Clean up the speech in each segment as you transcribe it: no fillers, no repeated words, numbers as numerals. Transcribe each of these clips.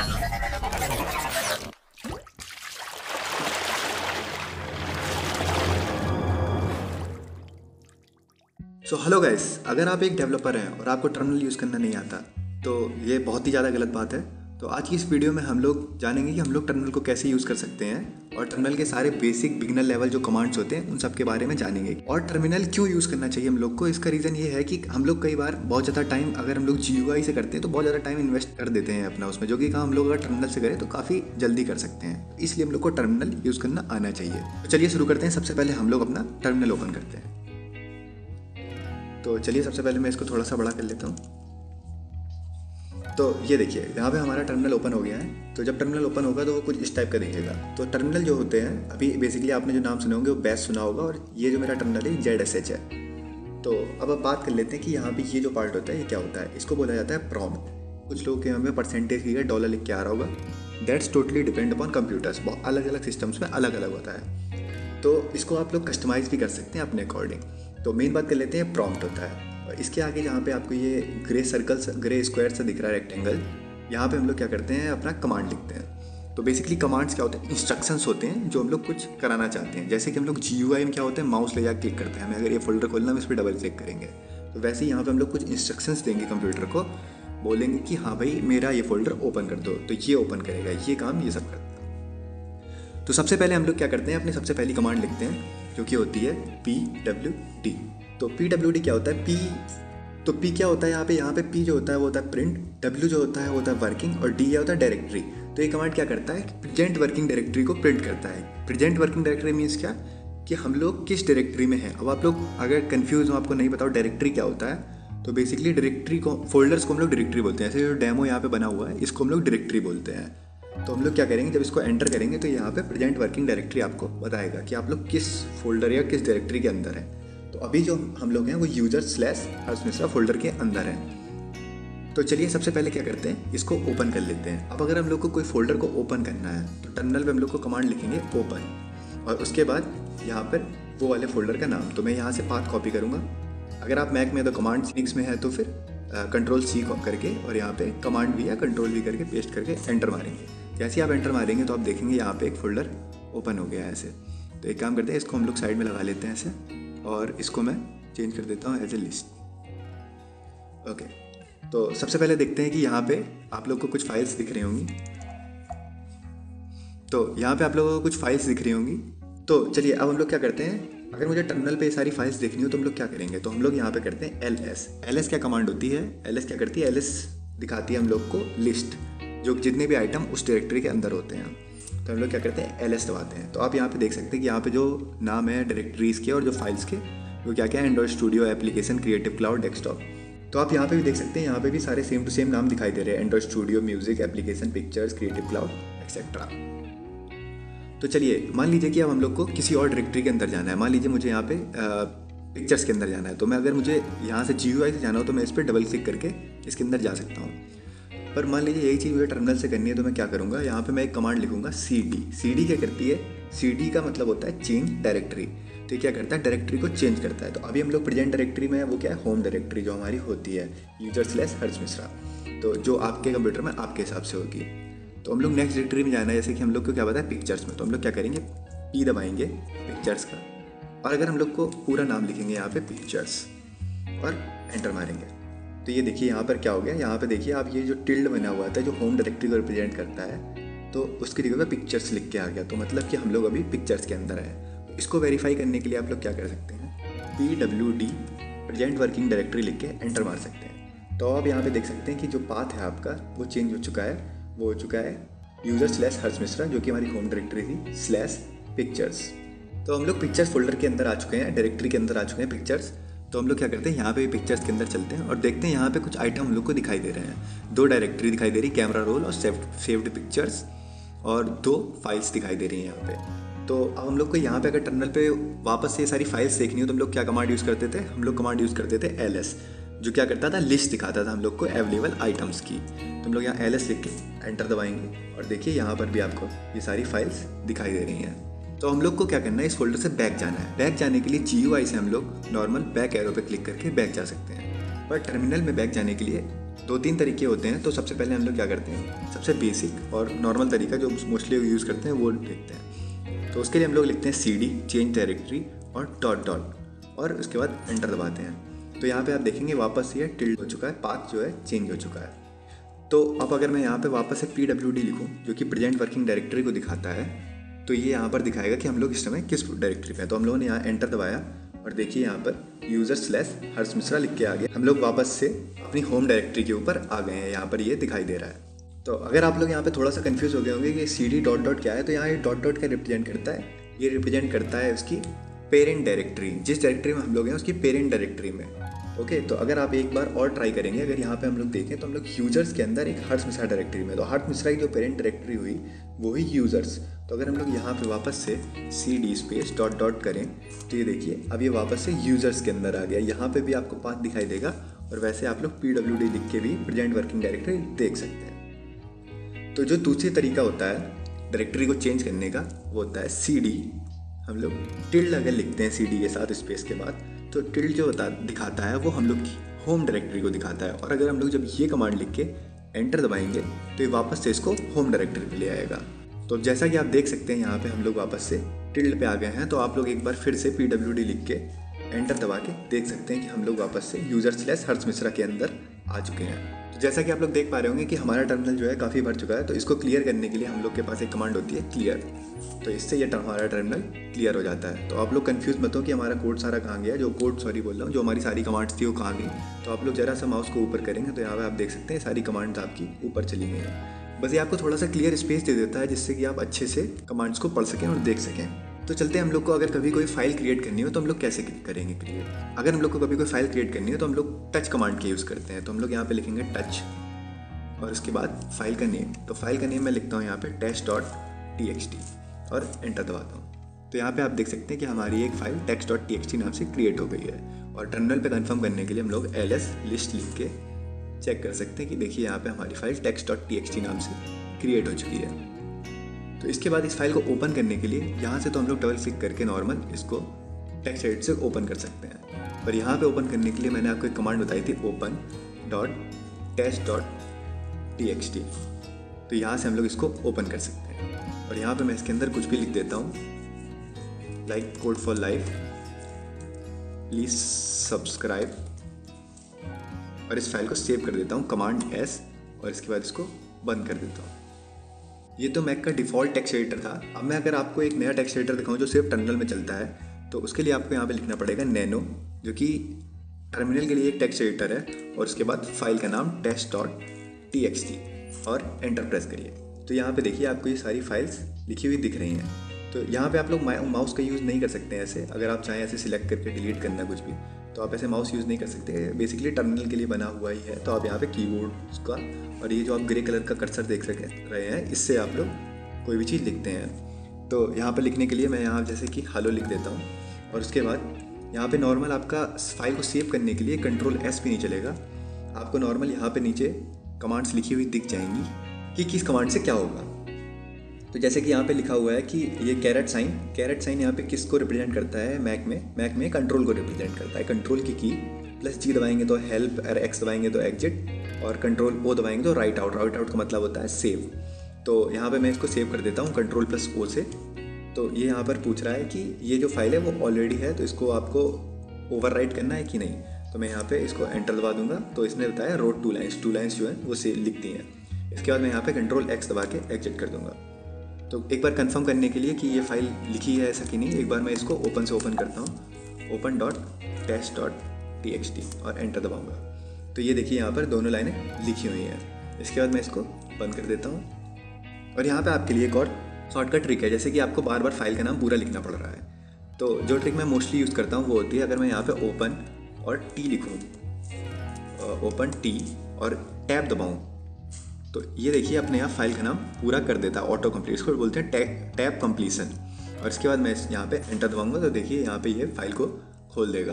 So hello guys, अगर आप एक डेवलपर हैं और आपको टर्मिनल यूज़ करना नहीं आता तो ये बहुत ही ज़्यादा गलत बात है। तो आज की इस वीडियो में हम लोग जानेंगे कि हम लोग टर्मिनल को कैसे यूज़ कर सकते हैं और टर्मिनल के सारे बेसिक बिगिनर लेवल जो कमांड्स होते हैं उन सब के बारे में जानेंगे। और टर्मिनल क्यों यूज़ करना चाहिए हम लोग को, इसका रीज़न ये है कि हम लोग कई बार बहुत ज़्यादा टाइम अगर हम लोग GUI से करते हैं तो बहुत ज़्यादा टाइम इन्वेस्ट कर देते हैं अपना उसमें, जो कि काम हम लोग अगर टर्मिनल से करें तो काफ़ी जल्दी कर सकते हैं। इसलिए हम लोग को टर्मिनल यूज़ करना आना चाहिए। तो चलिए शुरू करते हैं। सबसे पहले हम लोग अपना टर्मिनल ओपन करते हैं। तो चलिए सबसे पहले मैं इसको थोड़ा सा बड़ा कर लेता हूँ। तो ये देखिए यहाँ पे हमारा टर्मिनल ओपन हो गया है। तो जब टर्मिनल ओपन होगा तो वो कुछ इस टाइप का दिखेगा। तो टर्मिनल जो होते हैं, अभी बेसिकली आपने जो नाम सुने होंगे वो बैश सुना होगा, और ये जो मेरा टर्मिनल है ZSH है। तो अब बात कर लेते हैं कि यहाँ पे ये जो पार्ट होता है ये क्या होता है। इसको बोला जाता है प्रॉम्प्ट। कुछ लोगों के यहाँ पे परसेंटेज की डॉलर लिख के आ रहा होगा। That's totally depend upon computers. बहुत अलग अलग सिस्टम्स में अलग अलग होता है, तो इसको आप लोग कस्टमाइज़ भी कर सकते हैं अपने अकॉर्डिंग। तो मेन बात कर लेते हैं, प्रॉम्प्ट होता है। और इसके आगे जहाँ पे आपको ये ग्रे सर्कल, ग्रे स्क्वायर सा दिख रहा है, रेक्टेंगल, यहाँ पे हम लोग क्या करते हैं, अपना कमांड लिखते हैं। तो बेसिकली कमांड्स क्या होते हैं, इंस्ट्रक्शंस होते हैं जो हम लोग कुछ कराना चाहते हैं। जैसे कि हम लोग GUI में क्या होता है, माउस ले जाकर क्लिक करते हैं, हमें अगर ये फोल्डर खोलना हम इस पर डबल क्लिक करेंगे। तो वैसे ही यहाँ पे हम लोग कुछ इंस्ट्रक्शंस देंगे कंप्यूटर को, बोलेंगे कि हाँ भाई मेरा ये फोल्डर ओपन कर दो, तो ये ओपन करेगा, ये काम ये सब करता है। तो सबसे पहले हम लोग क्या करते हैं, अपनी सबसे पहली कमांड लिखते हैं जो कि होती है PWD। तो PWD क्या होता है, तो P क्या होता है यहाँ पे P जो होता है वो होता है प्रिंट, W जो होता है वो होता है वर्किंग, और D क्या होता है डायरेक्टरी। तो ये कमांड क्या करता है, प्रेजेंट वर्किंग डायरेक्टरी को प्रिंट करता है। प्रेजेंट वर्किंग डायरेक्टरी मीन्स क्या, कि हम लोग किस डायरेक्टरी में हैं। अब आप लोग अगर कन्फ्यूज हो, आपको नहीं बताओ डायरेक्टरी क्या होता है, तो बेसिकली डायरेक्टरी को, फोल्डर्स को हम लोग डायरेक्टरी बोलते हैं। ऐसे जो डेमो यहाँ पे बना हुआ है इसको हम लोग डायरेक्टरी बोलते हैं। तो हम लोग क्या करेंगे, जब इसको एंटर करेंगे तो यहाँ पे प्रेजेंट वर्किंग डायरेक्टरी आपको बताएगा कि आप लोग किस फोल्डर या किस डायरेक्टरी के अंदर हैं। तो अभी जो हम लोग हैं वो user/हर्ष मिश्रा फोल्डर के अंदर है। तो चलिए सबसे पहले क्या करते हैं, इसको ओपन कर लेते हैं। अब अगर हम लोग को कोई फोल्डर को ओपन करना है तो टर्मिनल पे हम लोग को कमांड लिखेंगे ओपन, और उसके बाद यहाँ पर वो वाले फोल्डर का नाम। तो मैं यहाँ से पाथ कॉपी करूँगा। अगर आप मैक में तो कमांड लिनक्स में है तो फिर Ctrl+C करके, और यहाँ पे कमांड भी है Ctrl+V करके पेस्ट करके एंटर मारेंगे। जैसे आप एंटर मारेंगे तो आप देखेंगे यहाँ पे एक फोल्डर ओपन हो गया है ऐसे। तो एक काम करते हैं, इसको हम लोग साइड में लगा लेते हैं ऐसे, और इसको मैं चेंज कर देता हूँ एज ए लिस्ट। ओके, तो सबसे पहले देखते हैं कि यहाँ पे आप लोग को कुछ फाइल्स दिख रही होंगी। तो यहाँ पे आप लोगों को कुछ फाइल्स दिख रही होंगी। तो चलिए अब हम लोग क्या करते हैं, अगर मुझे टर्मिनल पे सारी फाइल्स देखनी हो तो हम लोग क्या करेंगे, तो हम लोग यहाँ पे करते हैं LS क्या कमांड होती है, LS क्या करती है, LS दिखाती है हम लोग को लिस्ट, जो जितने भी आइटम उस डायरेक्टरी के अंदर होते हैं। तो हम लोग क्या करते हैं, LS दबाते हैं। तो आप यहाँ पे देख सकते हैं कि यहाँ पे जो नाम है डायरेक्टरीज़ के और जो फाइल्स के, वो क्या क्या है, Android studio, application, creative cloud, desktop. तो आप यहाँ पे भी देख सकते हैं, यहाँ पे भी सारे सेम टू सेम नाम दिखाई दे रहे हैं, Android studio, music, application, pictures, creative cloud et cetera. तो चलिए मान लीजिए कि अब हम लोग को किसी और डायरेक्टरी के अंदर जाना है। मान लीजिए मुझे यहाँ पे पिक्चर्स के अंदर जाना है। तो मैं अगर मुझे यहाँ से GUI से जाना हो तो मैं इस पर डबल क्लिक करके इसके अंदर जा सकता हूँ। पर मान लीजिए यही चीज़ मुझे टर्मिनल से करनी है, तो मैं क्या करूँगा, यहाँ पे मैं एक कमांड लिखूँगा CD क्या करती है, CD का मतलब होता है चेंज डायरेक्टरी। तो क्या करता है, डायरेक्टरी को चेंज करता है। तो अभी हम लोग प्रेजेंट डायरेक्टरी में है, वो क्या है, होम डायरेक्टरी जो हमारी होती है user/हर्ष मिश्रा, तो जो आपके कंप्यूटर में आपके हिसाब से होगी। तो हम लोग नेक्स्ट डायरेक्टरी में जाना है, जैसे कि हम लोग को क्या पता है पिक्चर्स में, तो हम लोग क्या करेंगे, P दबाएंगे पिक्चर्स का, और अगर हम लोग को पूरा नाम लिखेंगे यहाँ पे पिक्चर्स और एंटर मारेंगे, तो ये देखिए यहाँ पर क्या हो गया। यहाँ पे देखिए आप, ये जो टिल्ड बना हुआ था जो होम डायरेक्टरी को रिप्रेजेंट करता है, तो उसकी जगह पे पिक्चर्स लिख के आ गया। तो मतलब कि हम लोग अभी पिक्चर्स के अंदर हैं। तो इसको वेरीफाई करने के लिए आप लोग क्या कर सकते हैं, PWD प्रेजेंट वर्किंग डायरेक्टरी लिख के एंटर मार सकते हैं। तो आप यहाँ पे देख सकते हैं कि जो पाथ है आपका वो चेंज हो चुका है, वो हो चुका है user/हर्ष मिश्रा, जो कि हमारी होम डायरेक्टरी थी, /पिक्चर्स। तो हम लोग पिक्चर्स फोल्डर के अंदर आ चुके हैं, डायरेक्टरी के अंदर आ चुके हैं पिक्चर्स। तो हम लोग क्या करते हैं, यहाँ पे भी पिक्चर्स के अंदर चलते हैं और देखते हैं यहाँ पे कुछ आइटम हम लोग को दिखाई दे रहे हैं। 2 डायरेक्टरी दिखाई दे रही, कैमरा रोल और सेव्ड पिक्चर्स, और 2 फाइल्स दिखाई दे रही हैं यहाँ पे। तो अब हम लोग को यहाँ पे अगर टर्मिनल पे वापस से ये सारी फाइल्स देखनी हो तो हम लोग क्या कमांड यूज़ करते थे, हम लोग कमांड यूज़ करते थे LS, जो क्या करता था, लिस्ट दिखाता था हम लोग को अवेलेबल आइटम्स की। तो हम लोग यहाँ LS लिख के एंटर दबाएंगे, और देखिए यहाँ पर भी आपको ये सारी फाइल्स दिखाई दे रही हैं। तो हम लोग को क्या करना है, इस फोल्डर से बैक जाना है। बैक जाने के लिए GUI से हम लोग नॉर्मल बैक एरो पे क्लिक करके बैक जा सकते हैं, पर टर्मिनल में बैक जाने के लिए 2-3 तरीके होते हैं। तो सबसे पहले हम लोग क्या करते हैं, सबसे बेसिक और नॉर्मल तरीका जो मोस्टली यूज़ करते हैं वो देखते हैं। तो उसके लिए हम लोग लिखते हैं cd चेंज डायरेक्टरी और डॉट डॉट और उसके बाद एंटर दबाते हैं। तो यहाँ पे आप देखेंगे वापस ये टिल्ड हो चुका है, पाथ जो है चेंज हो चुका है। तो अब अगर मैं यहाँ पे वापस से pwd लिखूँ जो कि प्रेजेंट वर्किंग डायरेक्टरी को दिखाता है, तो ये यहाँ पर दिखाएगा कि हम लोग इस समय किस डायरेक्टरी पे हैं। तो हम लोगों ने यहाँ एंटर दबाया और देखिए यहाँ पर यूजर/हर्ष मिश्रा लिख के आ गया। हम लोग वापस से अपनी होम डायरेक्टरी के ऊपर आ गए हैं, यहाँ पर ये दिखाई दे रहा है। तो अगर आप लोग यहाँ पे थोड़ा सा कंफ्यूज हो गए होंगे कि cd डॉट डॉट क्या है, तो यहाँ ये डॉट डॉट क्या रिप्रेजेंट करता है, ये रिप्रेजेंट करता है उसकी पेरेंट डायरेक्टरी, जिस डायरेक्टरी में हम लोग हैं उसकी पेरेंट डायरेक्टरी में। ओके, तो अगर आप एक बार और ट्राई करेंगे, अगर यहाँ पे हम लोग देखें तो हम लोग यूजर्स के अंदर एक हर्ष मिश्रा डायरेक्टरी में, तो हर्ष मिश्रा की जो पेरेंट डायरेक्टरी हुई वो ही यूजर्स। तो अगर हम लोग यहाँ पे वापस से cd स्पेस डॉट डॉट करें तो ये देखिए अब ये वापस से यूजर्स के अंदर आ गया। यहाँ पे भी आपको पाथ दिखाई देगा और वैसे आप लोग pwd लिख के भी प्रेजेंट वर्किंग डायरेक्टरी देख सकते हैं। तो जो दूसरी तरीका होता है डायरेक्टरी को चेंज करने का वो होता है cd, हम लोग टिल्ड अगर लिखते हैं cd के साथ स्पेस के बाद, तो टिल्ड जो दिखाता है वो हम लोग की होम डायरेक्टरी को दिखाता है। और अगर हम लोग जब ये कमांड लिख के एंटर दबाएंगे तो ये वापस से इसको होम डायरेक्टरी पे ले आएगा। तो जैसा कि आप देख सकते हैं यहाँ पे हम लोग वापस से टिल्ड पे आ गए हैं। तो आप लोग एक बार फिर से pwd लिख के एंटर दबा के देख सकते हैं कि हम लोग वापस से यूजर/हर्ष मिश्रा के अंदर आ चुके हैं। तो जैसा कि आप लोग देख पा रहे होंगे कि हमारा टर्मिनल जो है काफ़ी भर चुका है। तो इसको क्लियर करने के लिए हम लोग के पास एक कमांड होती है क्लियर, तो इससे ये हमारा टर्मिनल क्लियर हो जाता है। तो आप लोग कंफ्यूज मत हो कि हमारा कोड सारा कहाँ गया, जो हमारी सारी कमांड्स थी वो कहाँ गई। तो आप लोग जरा सा माउस को ऊपर करेंगे तो यहाँ पे आप देख सकते हैं सारी कमांड्स आपकी ऊपर चली गई हैं। बस ये आपको थोड़ा सा क्लियर स्पेस दे देता है जिससे कि आप अच्छे से कमांड्स को पढ़ सकें और देख सकें। तो चलते हैं हम लोग को अगर कभी कोई फाइल क्रिएट करनी हो तो हम लोग कैसे करेंगे क्रिएट। अगर हम लोग को कभी कोई फाइल क्रिएट करनी हो तो हम लोग टच कमांड के यूज़ करते हैं। तो हम लोग यहाँ पे लिखेंगे टच और उसके बाद फाइल का नेम। तो फाइल का नेम मैं लिखता हूँ यहाँ पे test.txt और एंटर दबाता हूँ। तो यहाँ पे आप देख सकते हैं कि हमारी एक फाइल text.txt नाम से क्रिएट हो गई है। और टर्मिनल पे कंफर्म करने के लिए हम लोग ls लिस्ट लिख के चेक कर सकते हैं कि देखिए यहाँ पे हमारी फाइल text.txt नाम से क्रिएट हो चुकी है। तो इसके बाद इस फाइल को ओपन करने के लिए यहाँ से तो हम लोग डबल क्लिक करके नॉर्मल इसको टेक्स्ट एडिटर से ओपन कर सकते हैं। पर यहाँ पे ओपन करने के लिए मैंने आपको एक कमांड बताई थी open.test.txt। तो यहाँ से हम लोग इसको ओपन कर सकते हैं और यहाँ पे मैं इसके अंदर कुछ भी लिख देता हूँ, like code for life, please subscribe, और इस फाइल को सेव कर देता हूँ कमांड S और इसके बाद इसको बंद कर देता हूँ। ये तो मैक का डिफ़ॉल्ट टेक्स्ट एडिटर था। अब मैं अगर आपको एक नया टेक्स्ट एडिटर दिखाऊं जो सिर्फ टर्मिनल में चलता है, तो उसके लिए आपको यहाँ पे लिखना पड़ेगा नैनो, जो कि टर्मिनल के लिए एक टेक्स्ट एडिटर है, और उसके बाद फाइल का नाम test.txt और एंटर प्रेस करिए। तो यहाँ पे देखिए आपको ये सारी फाइल्स लिखी हुई दिख रही हैं। तो यहाँ पे आप लोग माउस का यूज़ नहीं कर सकते हैं ऐसे। अगर आप चाहें ऐसे सिलेक्ट करके डिलीट करना कुछ भी, तो आप ऐसे माउस यूज़ नहीं कर सकते। बेसिकली टर्मिनल के लिए बना हुआ ही है। तो आप यहाँ पे कीबोर्ड का और ये जो आप ग्रे कलर का कर्सर देख रहे हैं, इससे आप लोग कोई भी चीज़ लिखते हैं। तो यहाँ पर लिखने के लिए मैं यहाँ जैसे कि हेलो लिख देता हूँ, और उसके बाद यहाँ पे नॉर्मल आपका फाइल को सेव करने के लिए कंट्रोल S भी नहीं चलेगा। आपको नॉर्मल यहाँ पे नीचे कमांड्स लिखी हुई दिख जाएंगी कि किस कमांड से क्या होगा। तो जैसे कि यहाँ पे लिखा हुआ है कि ये कैरेट साइन यहाँ पे किसको रिप्रेजेंट करता है, मैक में कंट्रोल को रिप्रेजेंट करता है। कंट्रोल की प्लस G दबाएंगे तो हेल्प, और X दबाएंगे तो एग्जिट, और कंट्रोल O दबाएंगे तो राइट आउट का मतलब होता है सेव। तो यहाँ पे मैं इसको सेव कर देता हूँ कंट्रोल प्लस O से। तो ये यहाँ पर पूछ रहा है कि ये जो फाइल है वो ऑलरेडी है, तो इसको आपको ओवरराइट करना है कि नहीं। तो मैं यहाँ पे इसको एंटर दबा दूंगा। तो इसने बताया रोड टू लाइन्स जो है वो से लिखती हैं। इसके बाद मैं यहाँ पे कंट्रोल X दबा के एग्जिट कर दूंगा। तो एक बार कंफर्म करने के लिए कि ये फाइल लिखी है ऐसा कि नहीं, एक बार मैं इसको ओपन से ओपन करता हूँ, open.test.txt और एंटर दबाऊंगा। तो ये देखिए यहाँ पर दोनों लाइनें लिखी हुई हैं। इसके बाद मैं इसको बंद कर देता हूँ। और यहाँ पे आपके लिए एक और शॉर्टकट ट्रिक है, जैसे कि आपको बार बार फाइल का नाम पूरा लिखना पड़ रहा है। तो जो ट्रिक मैं मोस्टली यूज़ करता हूँ वो होती है, अगर मैं यहाँ पे ओपन और T लिखूँ, ओपन T और टैब दबाऊँ, तो ये देखिए अपने आप फाइल का नाम पूरा कर देता है, ऑटो कंप्लीट। इसको बोलते हैं टैब कंप्लीशन। और इसके बाद मैं यहाँ पे एंटर दबाऊंगा तो देखिए यहाँ पे ये फाइल को खोल देगा।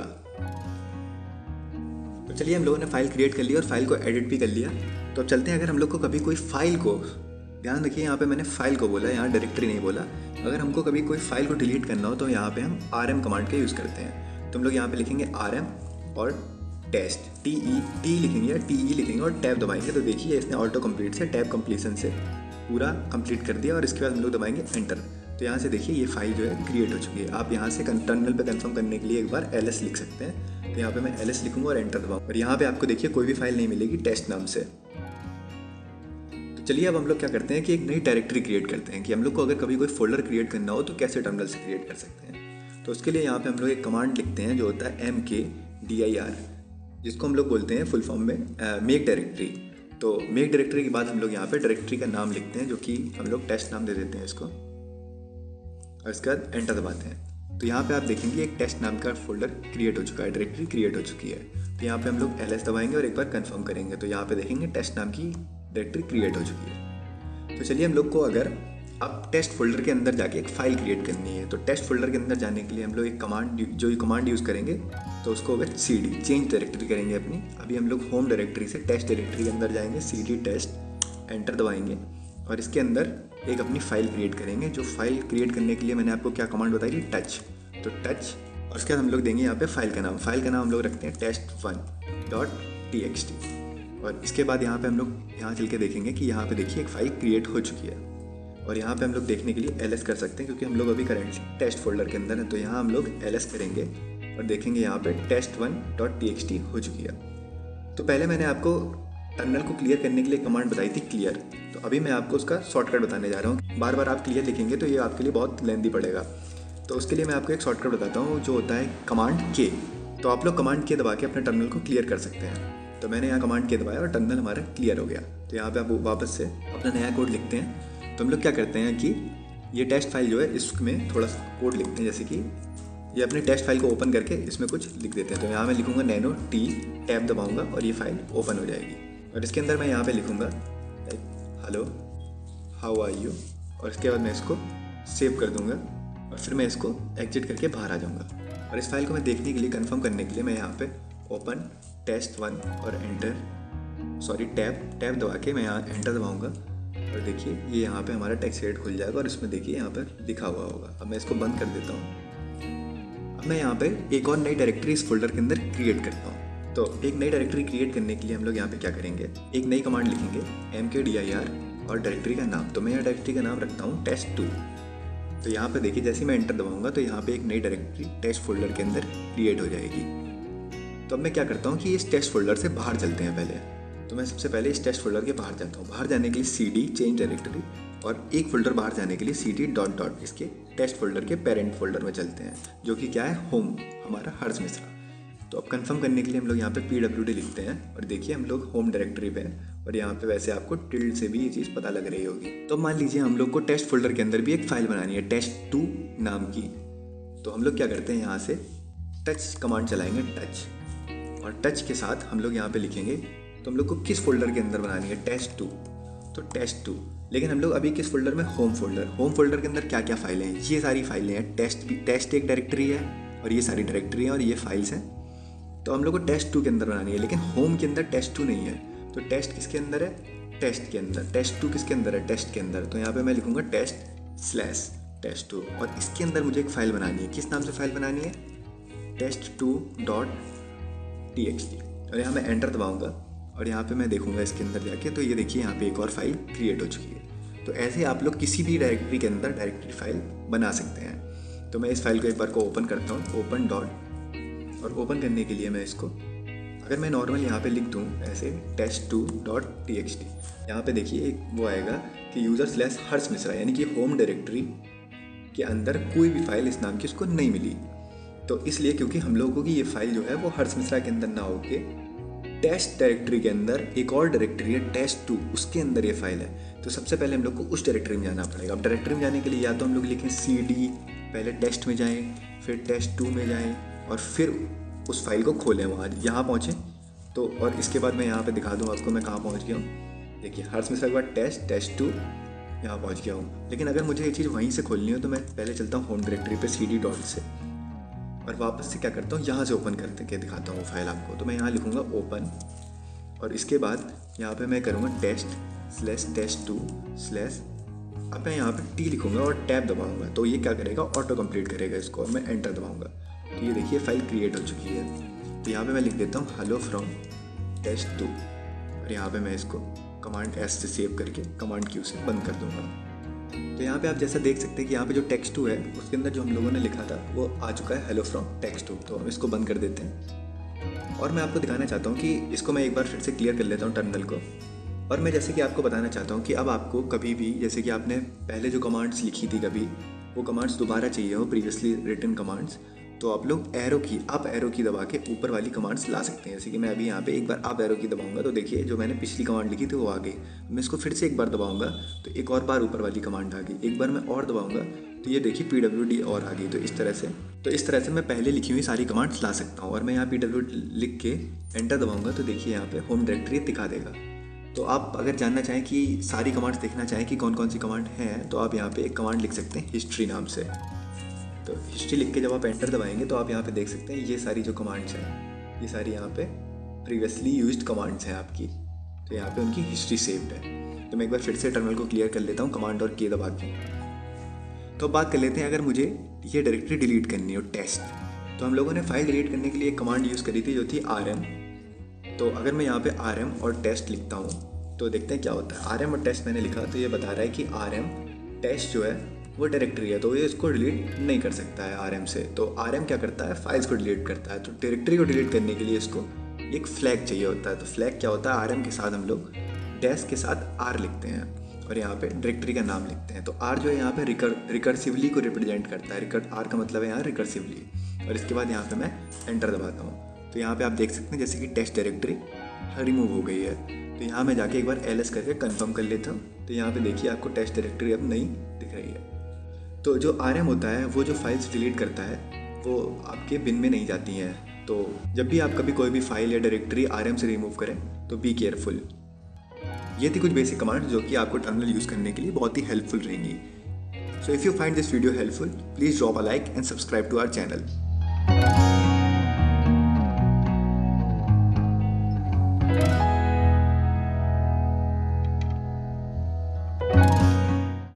तो चलिए हम लोगों ने फाइल क्रिएट कर ली और फाइल को एडिट भी कर लिया। तो अब चलते हैं, अगर हम लोग को कभी कोई फाइल को, ध्यान रखिए यहाँ पे मैंने फाइल को बोला, यहाँ डायरेक्टरी नहीं बोला। अगर हमको कभी कोई फाइल को डिलीट करना हो तो यहाँ पे हम rm कमांड का यूज़ करते हैं। तो हम लोग यहाँ पे लिखेंगे rm और टेस्ट टी लिखेंगे या TE लिखेंगे और टैब दबाएंगे तो देखिए इसने ऑटो कंप्लीट से टैब कंप्लीशन से पूरा कंप्लीट कर दिया और इसके बाद हम लोग दबाएंगे एंटर। तो यहाँ से देखिए ये फाइल जो है क्रिएट हो चुकी है। आप यहाँ से टर्मिनल पे कंफर्म करने के लिए एक बार LS लिख सकते हैं। तो यहाँ पे मैं LS लिखूंगा और एंटर दबाऊंगा और यहाँ पे आपको देखिए कोई भी फाइल नहीं मिलेगी टेस्ट नाम से। तो चलिए अब हम लोग क्या करते हैं कि एक नई डायरेक्टरी क्रिएट करते हैं कि हम लोग को अगर कभी कोई फोल्डर क्रिएट करना हो तो कैसे टर्मिनल से क्रिएट कर सकते हैं। तो उसके लिए यहाँ पे हम लोग एक कमांड लिखते हैं जो होता है MKDIR, जिसको हम लोग बोलते हैं फुल फॉर्म में मेक डायरेक्टरी। तो मेक डायरेक्टरी के बाद हम लोग यहाँ पे डायरेक्टरी का नाम लिखते हैं जो कि हम लोग टेस्ट नाम दे देते हैं इसको और इसके बाद एंटर दबाते हैं। तो यहाँ पे आप देखेंगे एक टेस्ट नाम का फोल्डर क्रिएट हो चुका है, डायरेक्टरी क्रिएट हो चुकी है। तो यहाँ पे हम लोग LS दबाएंगे और एक बार कंफर्म करेंगे तो यहाँ पे देखेंगे टेस्ट नाम की डायरेक्टरी क्रिएट हो चुकी है। तो चलिए हम लोग को अगर अब टेस्ट फोल्डर के अंदर जाके एक फाइल क्रिएट करनी है तो टेस्ट फोल्डर के अंदर जाने के लिए हम लोग एक कमांड यूज़ करेंगे। तो उसको अगर CD चेंज डायरेक्टरी करेंगे अपनी। अभी हम लोग होम डायरेक्टरी से टेस्ट डायरेक्टरी के अंदर जाएंगे, CD टेस्ट एंटर दबाएंगे और इसके अंदर एक अपनी फाइल क्रिएट करेंगे। जो फाइल क्रिएट करने के लिए मैंने आपको क्या कमांड बताई थी, टच। तो टच और उसके बाद हम लोग देंगे यहाँ पे फाइल का नाम हम लोग रखते हैं test1.txt और इसके बाद यहाँ पे हम लोग यहाँ चल के देखेंगे कि यहाँ पे देखिए एक फाइल क्रिएट हो चुकी है। और यहाँ पे हम लोग देखने के लिए LS कर सकते हैं क्योंकि हम लोग अभी करेंटली टेस्ट फोल्डर के अंदर है। तो यहाँ हम लोग LS करेंगे और देखेंगे यहाँ पे test1.txt हो चुकी है। तो पहले मैंने आपको टर्मिनल को क्लियर करने के लिए कमांड बताई थी क्लियर। तो अभी मैं आपको उसका शॉर्टकट बताने जा रहा हूँ। बार बार आप क्लियर लिखेंगे तो ये आपके लिए बहुत लेंथी पड़ेगा। तो उसके लिए मैं आपको एक शॉर्टकट बताता हूँ जो होता है कमांड K। तो आप लोग कमांड K दबा के अपने टर्मिनल को क्लियर कर सकते हैं। तो मैंने यहाँ कमांड K दबाया और टर्मिनल हमारा क्लियर हो गया। तो यहाँ पे आप वापस से अपना नया कोड लिखते हैं। तो हम लोग क्या करते हैं कि ये टेस्ट फाइल जो है इसमें थोड़ा सा कोड लिखते हैं, जैसे कि ये अपने टेस्ट फाइल को ओपन करके इसमें कुछ लिख देते हैं। तो यहाँ मैं लिखूंगा नैनो T, टैब दबाऊंगा और ये फाइल ओपन हो जाएगी। और इसके अंदर मैं यहाँ पे लिखूंगा हेलो हाउ आर यू और इसके बाद मैं इसको सेव कर दूंगा और फिर मैं इसको एग्जिट करके बाहर आ जाऊँगा। और इस फाइल को मैं देखने के लिए कंफर्म करने के लिए मैं यहाँ पे ओपन test1 और टैब दबा के मैं यहाँ एंटर दबाऊँगा और देखिए ये यहाँ पे हमारा टेक्स्ट एडिट खुल जाएगा और इसमें देखिए यहाँ पर लिखा हुआ होगा। अब मैं इसको बंद कर देता हूँ। अब मैं यहाँ पे एक और नई डायरेक्टरी इस फोल्डर के अंदर क्रिएट करता हूँ। तो एक नई डायरेक्टरी क्रिएट करने के लिए हम लोग यहाँ पे क्या करेंगे, एक नई कमांड लिखेंगे MKDIR और डायरेक्टरी का नाम। तो मैं यहाँ डायरेक्टरी का नाम रखता हूँ test2। तो यहाँ पे देखिए जैसे मैं एंटर दबाऊंगा तो यहाँ पे एक नई डायरेक्टरी टेस्ट फोल्डर के अंदर क्रिएट हो जाएगी। तो अब मैं क्या करता हूँ कि इस टेस्ट फोल्डर से बाहर चलते हैं पहले। तो मैं सबसे पहले इस टेस्ट फोल्डर के बाहर जाता हूँ। बाहर जाने के लिए CD चेंज डायरेक्टरी और एक फोल्डर बाहर जाने के लिए CD डॉट इसके टेस्ट फोल्डर के पेरेंट फोल्डर में चलते हैं जो कि क्या है, होम, हमारा हर्ष मिश्रा। तो अब कंफर्म करने के लिए हम लोग यहाँ पे PWD लिखते हैं और देखिए हम लोग होम डायरेक्टरी पे हैं और यहाँ पे वैसे आपको टिल्ड से भी ये चीज़ पता लग रही होगी। तो मान लीजिए हम लोग को टेस्ट फोल्डर के अंदर भी एक फाइल बनानी है test2 नाम की। तो हम लोग क्या करते हैं, यहाँ से टच कमांड चलाएंगे, टच, और टच के साथ हम लोग यहाँ पे लिखेंगे। तो हम लोग को किस फोल्डर के अंदर बनानी है, test2। तो test2, लेकिन हम लोग अभी किस फोल्डर में, होम फोल्डर के अंदर क्या क्या फाइलें हैं, ये सारी फाइलें हैं। टेस्ट एक डायरेक्टरी है और ये सारी डायरेक्टरी हैं और ये फाइल्स हैं। तो हम लोग को test2 के अंदर बनानी है, लेकिन होम के अंदर test2 नहीं है। तो टेस्ट किसके अंदर है, टेस्ट के अंदर। test2 किसके अंदर है, टेस्ट के अंदर। तो यहाँ पे मैं लिखूंगा test/test2 और इसके अंदर मुझे एक फाइल बनानी है। किस नाम से फाइल बनानी है, test2.txt। और यहाँ मैं एंटर दबाऊंगा और यहाँ पे मैं देखूंगा इसके अंदर जाके, तो ये देखिए यहाँ पे एक और फाइल क्रिएट हो चुकी है। तो ऐसे आप लोग किसी भी डायरेक्टरी के अंदर डायरेक्टरी फाइल बना सकते हैं। तो मैं इस फाइल को एक बार को ओपन करता हूँ, ओपन डॉट, और ओपन करने के लिए मैं इसको, अगर मैं नॉर्मल यहाँ पे लिख दूँ ऐसे test2.txt, यहाँ पे देखिए एक वो आएगा कि यूज़र/हर्ष मिश्रा, यानी कि होम डायरेक्टरी के अंदर कोई भी फाइल इस नाम की उसको नहीं मिली। तो इसलिए क्योंकि हम लोगों की ये फाइल जो है वो हर्ष मिश्रा के अंदर ना होके टेस्ट डायरेक्टरी के अंदर एक और डायरेक्टरी है test2, उसके अंदर ये फाइल है। तो सबसे पहले हम लोग को उस डायरेक्टरी में जाना पड़ेगा। अब डायरेक्टरी में जाने के लिए या तो हम लोग लिखें CD, पहले टेस्ट में जाएं, फिर test2 में जाएं और फिर उस फाइल को खोलें, वहाँ यहाँ पहुँचें। तो और इसके बाद मैं यहाँ पे दिखा दूँ आपको मैं कहाँ पहुँच गया हूँ। देखिए हर्ष मिश्रा के बाद test2 यहाँ पहुँच गया हूँ। लेकिन अगर मुझे ये चीज़ वहीं से खोलनी हो तो मैं पहले चलता हूँ होम डायरेक्टरी पे CD डॉट से और वापस से क्या करता हूँ, यहाँ से ओपन करके दिखाता हूँ फाइल आपको। तो मैं यहाँ लिखूँगा ओपन और इसके बाद यहाँ पे मैं करूँगा test/test2/ अब मैं यहाँ पे T लिखूँगा और टैब दबाऊँगा। तो ये क्या करेगा, ऑटो कंप्लीट करेगा इसको और मैं एंटर दबाऊँगा। तो ये देखिए फाइल क्रिएट हो चुकी है। तो यहाँ पे मैं लिख देता हूँ हेलो फ्रॉम टेस्ट 2 और यहाँ पे मैं इसको कमांड एस से सेव करके कमांड क्यू से बंद कर दूँगा। तो यहाँ पे आप जैसा देख सकते हैं कि यहाँ पे जो टेक्स्ट 2 है उसके अंदर जो हम लोगों ने लिखा था वो आ चुका है हेलो फ्रॉम टेक्स्ट 2। तो हम इसको बंद कर देते हैं और मैं आपको दिखाना चाहता हूँ कि इसको मैं एक बार फिर से क्लियर कर लेता हूँ टर्मिनल को। और मैं जैसे कि आपको बताना चाहता हूँ कि अब आपको कभी भी जैसे कि आपने पहले जो कमांड्स लिखी थी कभी वो कमांड्स दोबारा चाहिए हो प्रीवियसली रिटन कमांड्स, तो आप लोग अप एरो की दबा के ऊपर वाली कमांड्स ला सकते हैं। जैसे कि मैं अभी यहाँ पे एक बार अप एरो की दबाऊंगा तो देखिए जो मैंने पिछली कमांड लिखी थी वो आ गई। मैं इसको फिर से एक बार दबाऊंगा तो एक और बार ऊपर वाली कमांड आ गई। एक बार मैं और दबाऊंगा तो ये देखिए PWD और आ गई। तो इस तरह से मैं पहले लिखी हुई सारी कमांड्स ला सकता हूँ। और मैं यहाँ PWD लिख के एंटर दबाऊंगा तो देखिए यहाँ पे होम डायरेक्टरी दिखा देगा। तो आप अगर जानना चाहें कि सारी कमांड्स देखना चाहें कि कौन कौन सी कमांड हैं तो आप यहाँ पे एक कमांड लिख सकते हैं हिस्ट्री नाम से। तो हिस्ट्री लिख के जब आप एंटर दबाएंगे तो आप यहाँ पे देख सकते हैं ये सारी जो कमांड्स हैं ये सारी यहाँ पे प्रीवियसली यूज्ड कमांड्स हैं आपकी। तो यहाँ पे उनकी हिस्ट्री सेव्ड है। तो मैं एक बार फिर से टर्मिनल को क्लियर कर लेता हूँ कमांड और के दबा के। तो बात कर लेते हैं अगर मुझे ये डायरेक्टरी डिलीट करनी हो टेस्ट, तो हम लोगों ने फाइल डिलीट करने के लिए एक कमांड यूज़ करी थी जो थी RM। तो अगर मैं यहाँ पे RM और टेस्ट लिखता हूँ तो देखते हैं क्या होता है। RM और टेस्ट मैंने लिखा तो ये बता रहा है कि RM टेस्ट जो है वो डायरेक्टरी है तो ये इसको डिलीट नहीं कर सकता है RM से। तो RM क्या करता है, फाइल्स को डिलीट करता है। तो डायरेक्टरी को डिलीट करने के लिए इसको एक फ्लैग चाहिए होता है। तो फ्लैग क्या होता है, RM के साथ हम लोग डैश के साथ R लिखते हैं और यहाँ पे डायरेक्टरी का नाम लिखते हैं। तो R जो है यहाँ पे रिकर्सिवली को रिप्रेजेंट करता है। R का मतलब है यहाँ रिकर्सिवली। और इसके बाद यहाँ पे मैं एंटर दबाता हूँ तो यहाँ पे आप देख सकते हैं जैसे कि टेस्ट डायरेक्टरी रिमूव हो गई है। तो यहाँ मैं जाके एक बार LS करके कंफर्म कर लेता हूँ। तो यहाँ पे देखिए आपको टेस्ट डायरेक्टरी अब नहीं दिख रही है। तो जो RM होता है वो जो फाइल्स डिलीट करता है वो आपके बिन में नहीं जाती हैं। तो जब भी आप कभी कोई भी फाइल या डायरेक्टरी RM से रिमूव करें तो बी केयरफुल। ये थी कुछ बेसिक कमांड्स जो कि आपको टर्मिनल यूज़ करने के लिए बहुत ही हेल्पफुल रहेंगी। So if you find this video helpful please drop a like and subscribe to our channel.